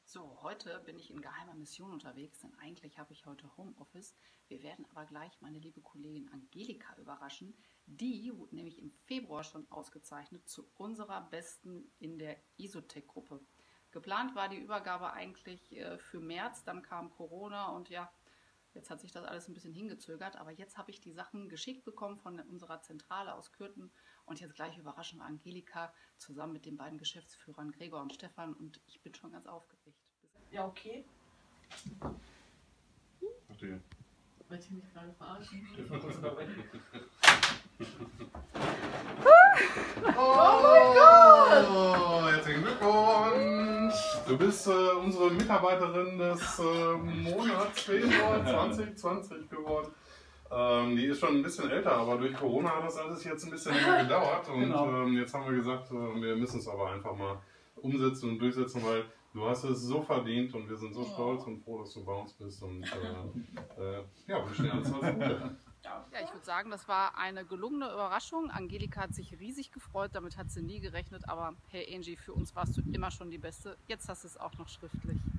So, heute bin ich in geheimer Mission unterwegs, denn eigentlich habe ich heute Homeoffice. Wir werden aber gleich meine liebe Kollegin Angelika überraschen. Die wurde nämlich im Februar schon ausgezeichnet zu unserer Besten in der Isotech-Gruppe. Geplant war die Übergabe eigentlich für März, dann kam Corona und ja, jetzt hat sich das alles ein bisschen hingezögert. Aber jetzt habe ich die Sachen geschickt bekommen von unserer Zentrale aus Kürten und jetzt gleich überraschen wir Angelika zusammen mit den beiden Geschäftsführern Gregor und Stefan und ich bin schon ganz aufgeregt. Ja, okay. Verstehe. Wollte ich mich gerade verarschen? Oh mein Gott! Herzlichen Glückwunsch! Du bist unsere Mitarbeiterin des Monats Februar 2020 geworden. Die ist schon ein bisschen älter, aber durch Corona hat das alles jetzt ein bisschen länger gedauert. Und Genau. jetzt haben wir gesagt, wir müssen es aber einfach mal umsetzen und durchsetzen, weil du hast es so verdient und wir sind so stolz und froh, dass du bei uns bist. Und ja, wünschen dir alles Gute. Ja, ich würde sagen, das war eine gelungene Überraschung. Angelika hat sich riesig gefreut, damit hat sie nie gerechnet. Aber hey Angie, für uns warst du immer schon die Beste. Jetzt hast du es auch noch schriftlich.